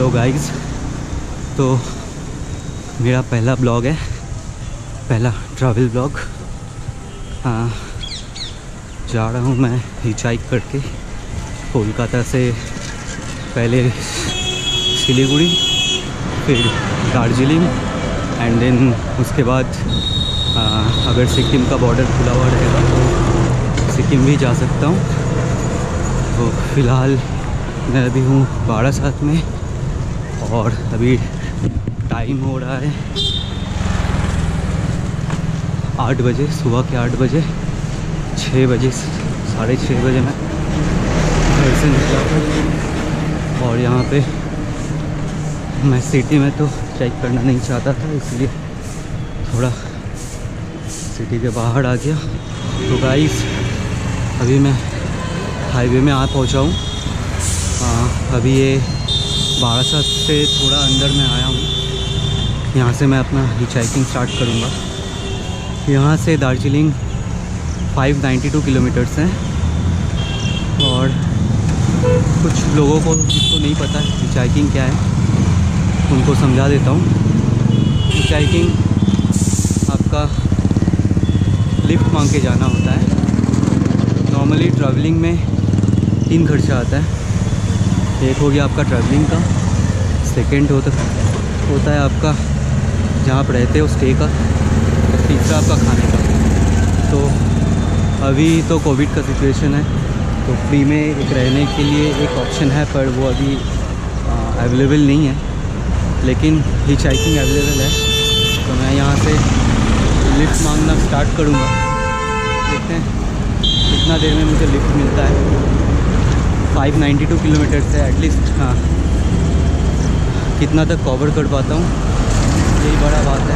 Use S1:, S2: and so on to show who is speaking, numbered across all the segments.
S1: Hello guys, तो मेरा पहला ब्लॉग है, पहला ट्रैवल ब्लॉग। हाँ, जा रहा हूँ मैं हिचाइक करके कोलकाता से, पहले सिलीगुड़ी, फिर दार्जिलिंग एंड देन उसके बाद अगर सिक्किम का बॉर्डर खुला हुआ रहेगा तो सिक्किम भी जा सकता हूँ। तो फ़िलहाल मैं अभी हूँ बारासात में और अभी टाइम हो रहा है 8 बजे, सुबह के 8 बजे। 6 बजे, 6:30 बजे मैं घर से निकला था और यहाँ पे मैं सिटी में तो चेक करना नहीं चाहता था, इसलिए थोड़ा सिटी के बाहर आ गया। तो गाइस अभी मैं हाईवे में आ पहुँचा हूँ। अभी ये बारासात से थोड़ा अंदर में आया हूँ। यहाँ से मैं अपना हिचाइकिंग स्टार्ट करूँगा। यहाँ से दार्जिलिंग 592 किलोमीटर्स हैं और कुछ लोगों को जिसको नहीं पता हिचाइकिंग क्या है उनको समझा देता हूँ। हिचाइकिंग आपका लिफ्ट मांग के जाना होता है। नॉर्मली ट्रैवलिंग में 3 खर्चा आता है। एक हो गया आपका ट्रैवलिंग का, सेकंड होता है आपका जहाँ आप रहते हो स्टे का, तीसरा आपका खाने का। तो अभी तो कोविड का सिचुएशन है तो फ्री में एक रहने के लिए एक ऑप्शन है, पर वो अभी अवेलेबल नहीं है, लेकिन हिचाइकिंग अवेलेबल है। तो मैं यहाँ से लिफ्ट मांगना स्टार्ट करूँगा। देखते हैं कितना देर में मुझे लिफ्ट मिलता है। 592 किलोमीटर से एटलीस्ट, हाँ, कितना तक कवर कर पाता हूँ यही बड़ा बात है।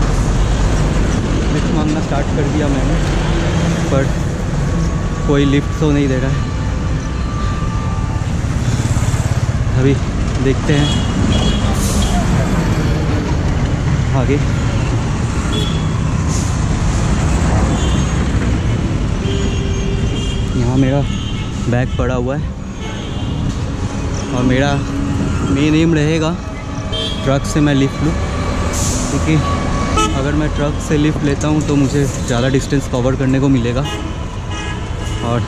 S1: लिफ्ट मांगना स्टार्ट कर दिया मैंने, पर कोई लिफ्ट तो नहीं दे रहा है। अभी देखते हैं आगे। यहाँ मेरा बैग पड़ा हुआ है और मेरा मेन एम रहेगा ट्रक से मैं लिफ्ट लूँ, क्योंकि अगर मैं ट्रक से लिफ्ट लेता हूँ तो मुझे ज़्यादा डिस्टेंस कवर करने को मिलेगा। और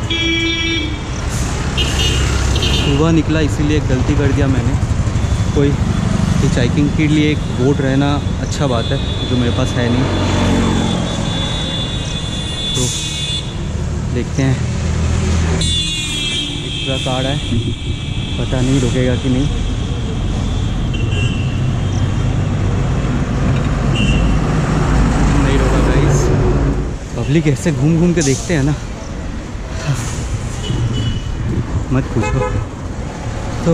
S1: सुबह निकला इसीलिए गलती कर दिया मैंने। कोई हिचाइकिंग के लिए एक बोट रहना अच्छा बात है, जो मेरे पास है नहीं। तो देखते हैं, एक ट्रक आ रहा है, पता नहीं रुकेगा कि नहीं। नहीं रुका गाइस। पब्लिक ऐसे घूम घूम के देखते हैं ना, मत पूछो। तो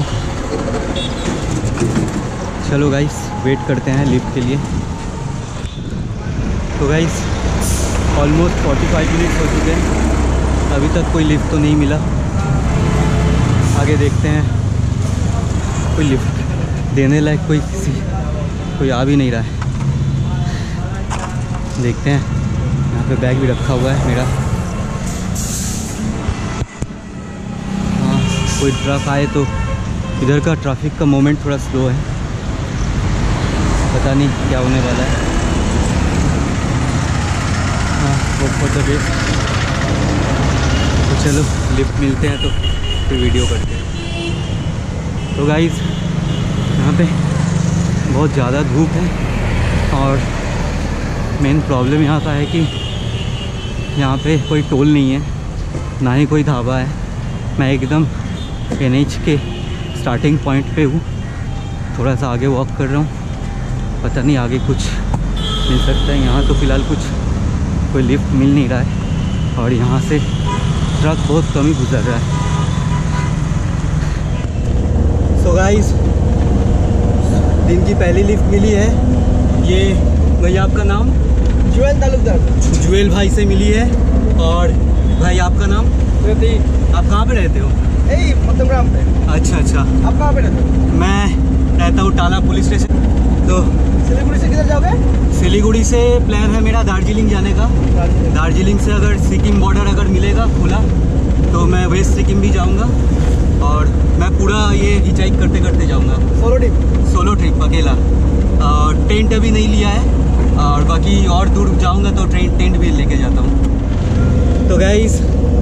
S1: चलो गाइस वेट करते हैं लिफ्ट के लिए। तो गाइस ऑलमोस्ट 45 मिनट्स हो चुके हैं, अभी तक कोई लिफ्ट तो नहीं मिला। आगे देखते हैं, कोई लिफ्ट देने लायक कोई आ भी नहीं रहा है। देखते हैं, यहाँ पे बैग भी रखा हुआ है मेरा। हाँ, कोई ट्रक आए तो। इधर का ट्रैफिक का मोमेंट थोड़ा स्लो है, पता नहीं क्या होने वाला है। हाँ, होप फॉर द बेस्ट। तो चलो लिफ्ट मिलते हैं तो फिर वीडियो करते हैं। तो गाइस यहाँ पे बहुत ज़्यादा धूप है और मेन प्रॉब्लम यहाँ का है कि यहाँ पे कोई टोल नहीं है, ना ही कोई ढाबा है। मैं एकदम NH के स्टार्टिंग पॉइंट पे हूँ, थोड़ा सा आगे वॉक कर रहा हूँ। पता नहीं आगे कुछ मिल सकता है। यहाँ तो फ़िलहाल कोई लिफ्ट मिल नहीं रहा है और यहाँ से ट्रक बहुत कम ही गुजर रहा है। सो गाइस दिन की पहली लिफ्ट मिली है। ये भैया आपका नाम?
S2: जुएल तालुकदार।
S1: जुएल भाई से मिली है। और भाई आपका नाम? आप कहाँ पे रहते हो?
S2: मतमग्राम पे।
S1: अच्छा।
S2: आप कहाँ पे रहते हो?
S1: मैं रहता हूँ टाला पुलिस स्टेशन। तो
S2: सिलीगुड़ी से किधर जाओगे?
S1: सिलीगुड़ी से प्लान है मेरा दार्जिलिंग जाने का। दार्जिलिंग से अगर सिक्किम बॉर्डर अगर मिलेगा खुला तो मैं वेस्ट सिक्किम भी जाऊँगा और मैं पूरा ये हिचाइक करते करते जाऊँगा। सोलो ट्रिप अकेला। और टेंट अभी नहीं लिया है, और बाकी और दूर जाऊंगा तो टेंट भी लेके जाता हूँ। तो गाइस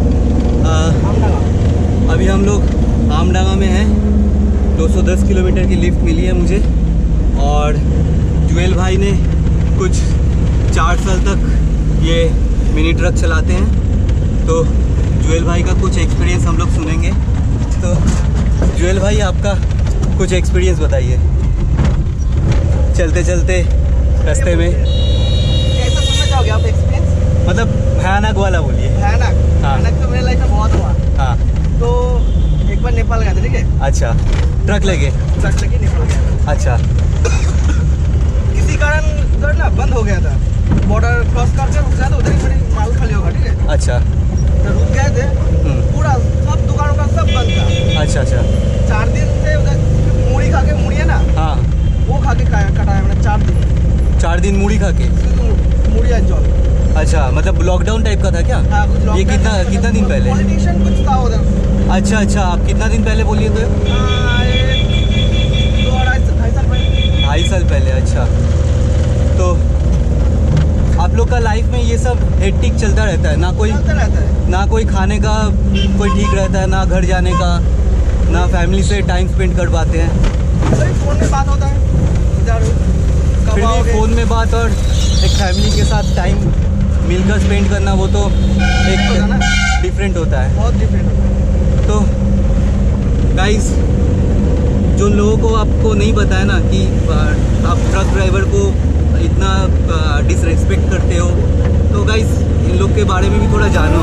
S1: अभी हम लोग आमडांगा में हैं। 210 किलोमीटर की लिफ्ट मिली है मुझे, और जुएल भाई ने कुछ 4 साल तक ये मिनी ट्रक चलाते हैं। तो जुएल भाई का कुछ एक्सपीरियंस हम लोग सुनेंगे। तो जुएल भाई, आपका कुछ एक्सपीरियंस बताइए चलते चलते रास्ते में।
S2: कैसा सुनना चाहोगे आप एक्सपीरियंस?
S1: मतलब भयानक वाला बोलिए।
S2: भयानक?
S1: हाँ।
S2: भयानक तो मेरे लाइफ में बहुत हुआ।
S1: हाँ।
S2: तो एक बार नेपाल गया था, ठीक है?
S1: अच्छा, ट्रक लगे?
S2: ट्रक लगी, नेपाल गया।
S1: अच्छा।
S2: किसी कारण उधर ना बंद हो गया था, बॉर्डर क्रॉस करके रुक गया था, उधर ही थोड़ी माल खाली होगा, ठीक है?
S1: अच्छा।
S2: तो रुक गए थे, पूरा सब दुकानों का सब बंद था।
S1: अच्छा अच्छा।
S2: 4 दिन से उधर मूढ़ी खा के, मूढ़ी है ना,
S1: हाँ,
S2: वो खा के कटाया मैंने 4 दिन।
S1: 4 दिन मूढ़ी खा के?
S2: मूढ़ी एंजॉय।
S1: अच्छा, मतलब लॉकडाउन टाइप का था क्या?
S2: हाँ, कुछ
S1: ये कितना दिन पहले?
S2: पॉलिटिशियन कुछ था उधर।
S1: अच्छा अच्छा, आप कितना दिन पहले बोलिए तो?
S2: 2-2.5 साल पहले।
S1: 2.5 साल पहले। अच्छा, तो आप लोग का लाइफ में ये सब हेक्टिक चलता रहता है ना? कोई
S2: चलता रहता है।
S1: ना कोई खाने का कोई ठीक रहता है, ना घर जाने का, ना फैमिली से टाइम स्पेंड कर पाते हैं।
S2: सिर्फ फोन में बात होता है इधर, कब
S1: फिर भी
S2: आओगे?
S1: फ़ोन में बात और एक फैमिली के साथ टाइम मिलकर स्पेंड करना, वो तो
S2: होता ना?
S1: एक डिफरेंट होता है।
S2: बहुत डिफरेंट होता है।
S1: तो गाइस, जो लोगों को आपको नहीं पता है ना कि आप ट्रक ड्राइवर को इतना डिसरेस्पेक्ट करते हो, तो गाइस इन लोग के बारे में भी थोड़ा जानो।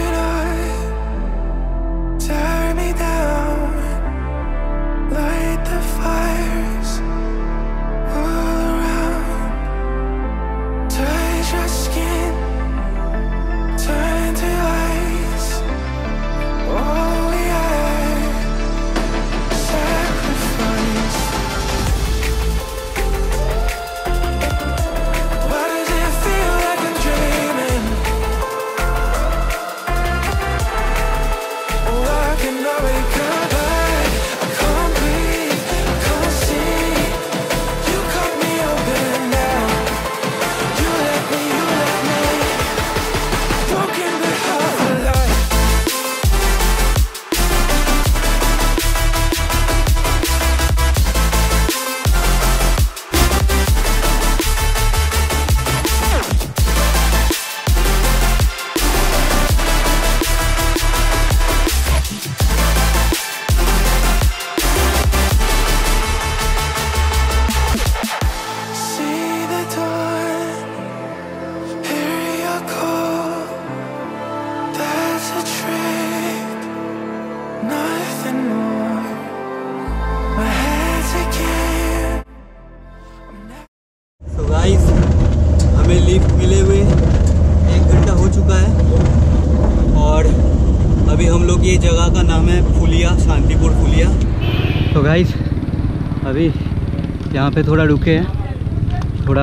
S1: हमें लिफ्ट मिले हुए 1 घंटा हो चुका है, और अभी हम लोग, ये जगह का नाम है फुलिया, शांतिपुर फुलिया। तो गाइस अभी यहाँ पे थोड़ा रुके हैं, थोड़ा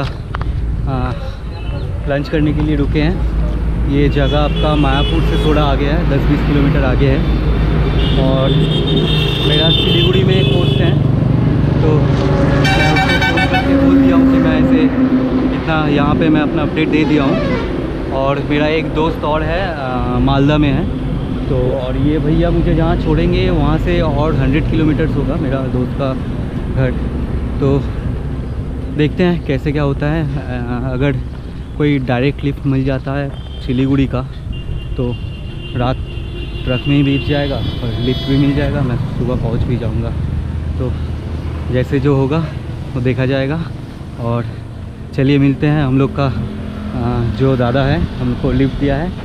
S1: लंच करने के लिए रुके हैं। ये जगह आपका मायापुर से थोड़ा आगे है, 10-20 किलोमीटर आगे है, और मेरा सिलीगुड़ी में एक पोस्ट है। तो मैं उसको फ़ोन करके बोल दिया हूँ कि मैं ऐसे इतना यहाँ पे मैं अपना अपडेट दे दिया हूँ। और मेरा एक दोस्त और है, मालदा में है। तो और ये भैया मुझे जहाँ छोड़ेंगे वहाँ से और 100 किलोमीटर्स होगा मेरा दोस्त का घर। तो देखते हैं कैसे क्या होता है। अगर कोई डायरेक्ट लिफ्ट मिल जाता है सिलीगुड़ी का तो रात ट्रक में ही बीत जाएगा, और लिफ्ट भी मिल जाएगा, मैं सुबह पहुँच भी जाऊँगा। तो जैसे जो होगा वो देखा जाएगा। और चलिए मिलते हैं। हम लोग का जो दादा है हमको लिफ्ट दिया है,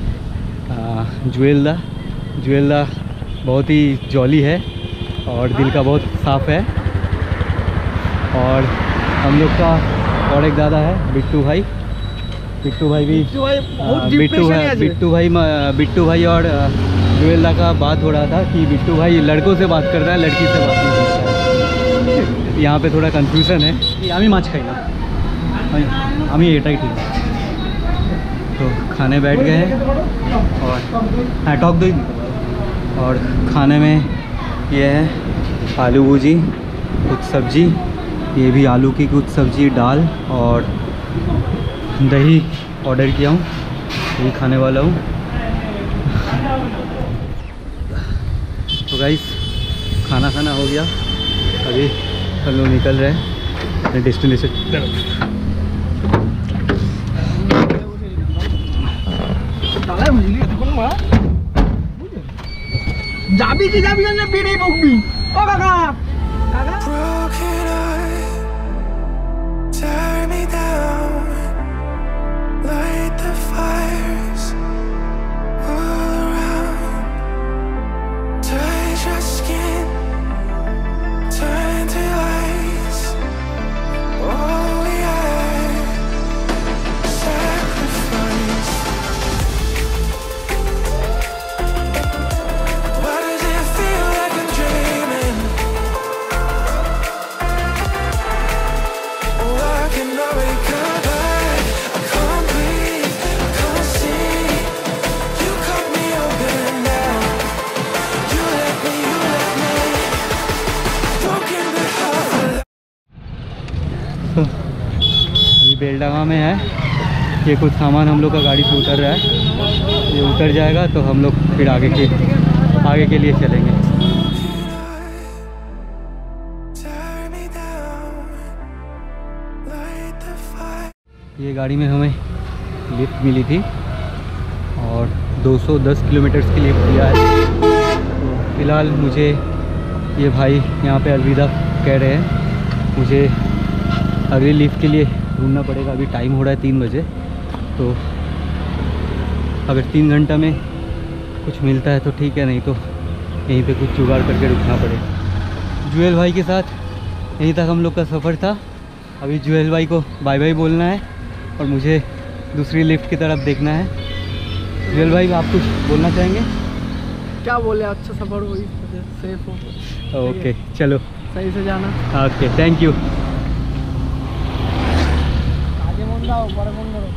S1: जुएल दा बहुत ही जॉली है और दिल का बहुत साफ़ है। और हम लोग का और एक दादा है बिट्टू भाई भी, बिट्टू भाई और जुएल दा का बात हो रहा था कि बिट्टू भाई लड़कों से बात करता है, लड़की से बात नहीं करता है। यहाँ पे थोड़ा कन्फ्यूज़न है। आमी माछ खाई ना, आमी एटाई ठीक। तो खाने बैठ गए हैं, और हाँ टॉक दो। और खाने में ये है आलू भुजी, कुछ सब्जी, ये भी आलू की कुछ सब्जी, दाल और दही ऑर्डर किया हूँ, यही खाने वाला हूँ। तो गाइस खाना खाना हो गया, अभी हम लोग निकल रहे हैं अपने डेस्टिनेशन।
S2: जाबी की जाबी ने बीड़ी बुकबी ओ काका काका
S3: tear me down, light the fires all around, touch your skin, turn to ice, all we are, sacrifice. Why does it feel like I'm dreaming? Oh, I cannot recover. I can't breathe, I can't see. You cut me open now. You let me broken but half alive.
S1: अभी बेलडांगा में है, ये कुछ सामान हम लोग का गाड़ी से उतर रहा है, ये उतर जाएगा तो हम लोग फिर आगे के लिए चलेंगे।
S3: Tear me down, light the fire.
S1: ये गाड़ी में हमें लिफ्ट मिली थी और 210 किलोमीटर की लिफ्ट दिया है। तो फ़िलहाल मुझे ये भाई यहाँ पे अलविदा कह रहे हैं, मुझे अगली लिफ्ट के लिए ढूंढना पड़ेगा। अभी टाइम हो रहा है 3 बजे, तो अगर 3 घंटा में कुछ मिलता है तो ठीक है, नहीं तो यहीं पे कुछ जुगाड़ करके रुकना पड़ेगा। जुएल भाई के साथ यहीं तक हम लोग का सफ़र था। अभी जुएल भाई को बाय बाय बोलना है और मुझे दूसरी लिफ्ट की तरफ देखना है। जुएल भाई आप कुछ बोलना चाहेंगे?
S2: क्या बोले, अच्छा सफर हो, सेफ हो,
S1: ओके चलो
S2: सही से जाना।
S1: Okay thank you.
S2: आगे मन जाओ, परे मन करो।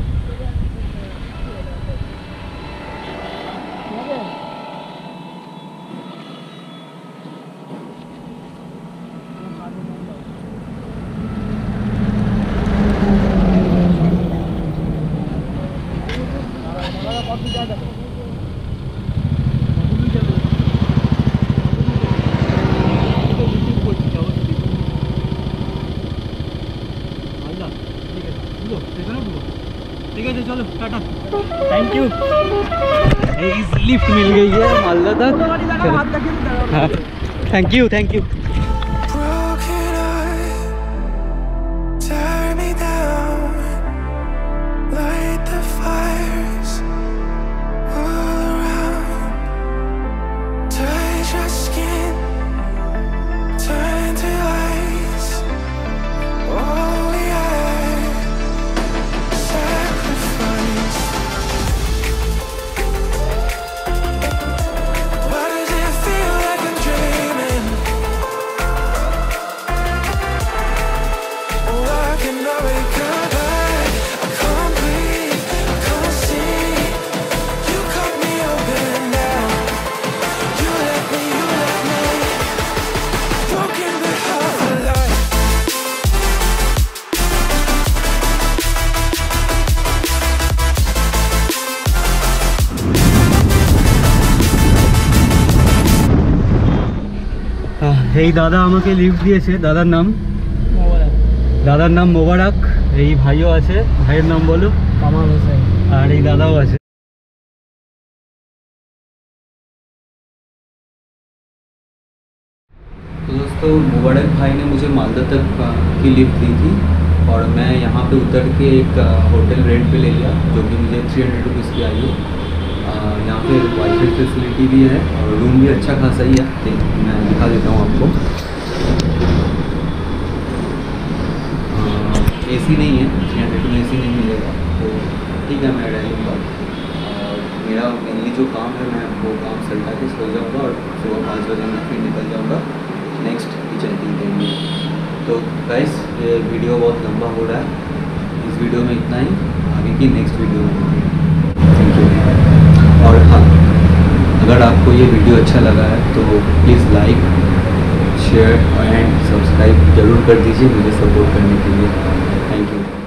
S2: ठीक है चलो टाटा,
S1: थैंक यू। लिफ्ट मिल गई है मालदा तक। हाँ thank you thank you.
S3: Broken heart, tear me down, light the fires all around, touch your skin, turn to ice, all we are, sacrifice. Why does it feel like I'm dreaming? Oh, I cannot recover. I can't breathe, I can't see. You cut me open now. You let me broken but half alive.
S1: এই দাদা আমাকে lift দিয়েছে। দাদার নাম মোবারক। এই ভাইও আছে, ভাইয়ের নাম বলো।
S2: কামাল হোসেন।
S1: আর এই দাদাও আছে। तो दोस्तों मुबारक भाई ने मुझे मालदा तक की लिफ्ट दी थी और मैं यहाँ पे उतर के एक होटल रेंट पे ले लिया, जो कि मुझे 300 रुपीज़ की आई है। यहाँ पे वाईफाई फैसिलिटी भी है और रूम भी अच्छा खासा ही है। मैं दिखा देता हूँ आपको। एसी नहीं है, 300 में एसी नहीं मिलेगा, तो ठीक है मैं रह लूँगा। और मेरा मेनली जो काम है, मैं वो काम सल्टा के सो जाऊँगा और सुबह 5 बजे मैं फिर निकल जाऊँगा नेक्स्ट किचन के लिए। तो गाइस ये वीडियो बहुत लंबा हो रहा है, इस वीडियो में इतना ही, आगे की नेक्स्ट वीडियो में। Thank you. और हाँ, अगर आपको ये वीडियो अच्छा लगा है तो please like, share and subscribe जरूर कर दीजिए मुझे सपोर्ट करने के लिए। Thank you.